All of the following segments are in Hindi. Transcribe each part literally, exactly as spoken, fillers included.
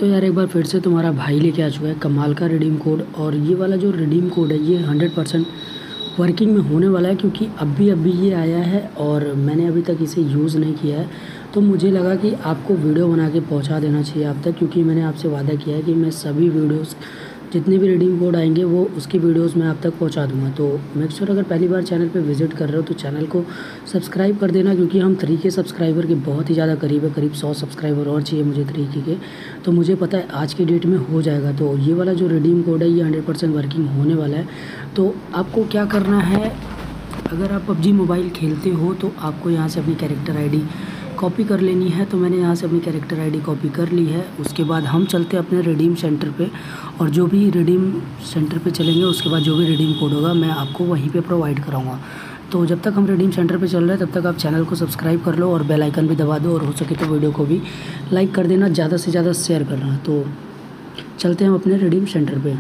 तो यार एक बार फिर से तुम्हारा भाई लेके आ चुका है कमाल का रिडीम कोड। और ये वाला जो रिडीम कोड है ये हंड्रेड परसेंट वर्किंग में होने वाला है, क्योंकि अभी अभी ये आया है और मैंने अभी तक इसे यूज़ नहीं किया है। तो मुझे लगा कि आपको वीडियो बना के पहुंचा देना चाहिए आप तक, क्योंकि मैंने आपसे वादा किया है कि मैं सभी वीडियोस जितने भी रिडीम कोड आएंगे वो उसकी वीडियोस मैं आप तक पहुंचा दूंगा। तो मेक श्योर अगर पहली बार चैनल पे विजिट कर रहे हो तो चैनल को सब्सक्राइब कर देना, क्योंकि हम थ्री के सब्सक्राइबर के बहुत ही ज़्यादा करीब है। करीब सौ सब्सक्राइबर और चाहिए मुझे थ्री के, तो मुझे पता है आज के डेट में हो जाएगा। तो ये वाला जो रिडीम कोड है ये हंड्रेड परसेंट वर्किंग होने वाला है। तो आपको क्या करना है, अगर आप पबजी मोबाइल खेलते हो तो आपको यहाँ से अपनी कैरेक्टर आईडी कॉपी कर लेनी है। तो मैंने यहाँ से अपनी कैरेक्टर आईडी कॉपी कर ली है। उसके बाद हम चलते हैं अपने रिडीम सेंटर पे, और जो भी रिडीम सेंटर पे चलेंगे उसके बाद जो भी रिडीम कोड होगा मैं आपको वहीं पे प्रोवाइड कराऊंगा। तो जब तक हम रिडीम सेंटर पे चल रहे हैं तब तक आप चैनल को सब्सक्राइब कर लो और बेल आइकन भी दबा दो, और हो सके तो वीडियो को भी लाइक कर देना, ज़्यादा से ज़्यादा शेयर करना। तो चलते हैं हम अपने रिडीम सेंटर पर।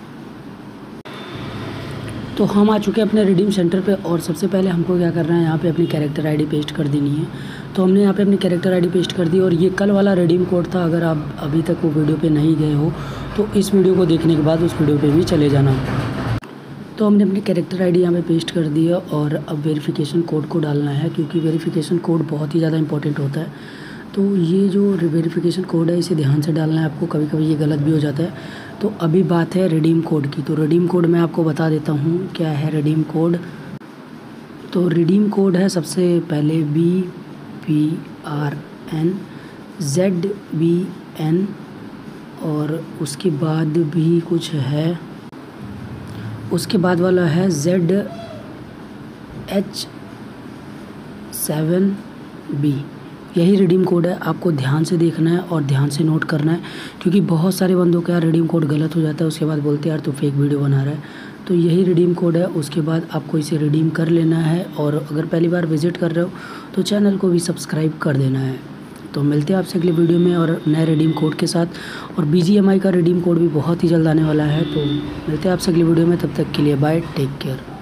तो हम आ चुके हैं अपने रिडीम सेंटर पे, और सबसे पहले हमको क्या करना है, यहाँ पे अपनी कैरेक्टर आईडी पेस्ट कर देनी है। तो हमने यहाँ पे अपनी कैरेक्टर आईडी पेस्ट कर दी, और ये कल वाला रिडीम कोड था। अगर आप अभी तक वो वीडियो पे नहीं गए हो तो इस वीडियो को देखने के बाद उस वीडियो पे भी चले जाना। तो हमने अपनी कैरेक्टर आईडी यहाँ पे पेस्ट कर दी है, और अब वेरिफिकेशन कोड को डालना है, क्योंकि वेरिफिकेशन कोड बहुत ही ज़्यादा इंपॉर्टेंट होता है। तो ये जो वेरिफिकेशन कोड है इसे ध्यान से डालना है आपको, कभी कभी ये गलत भी हो जाता है। तो अभी बात है रिडीम कोड की। तो रिडीम कोड मैं आपको बता देता हूँ क्या है रिडीम कोड। तो रिडीम कोड है सबसे पहले B P R N Z B N, और उसके बाद भी कुछ है, उसके बाद वाला है जेड एच सेवन बी। यही रिडीम कोड है, आपको ध्यान से देखना है और ध्यान से नोट करना है, क्योंकि बहुत सारे बंदों का रिडीम कोड गलत हो जाता है। उसके बाद बोलते हैं यार तो फेक वीडियो बना रहा है। तो यही रिडीम कोड है। उसके बाद आपको इसे रिडीम कर लेना है, और अगर पहली बार विजिट कर रहे हो तो चैनल को भी सब्सक्राइब कर देना है। तो मिलते हैं आपसे अगले वीडियो में और नए रिडीम कोड के साथ। और बी जी एम आई का रिडीम कोड भी बहुत ही जल्द आने वाला है। तो मिलते हैं आपसे अगली वीडियो में, तब तक के लिए बाय, टेक केयर।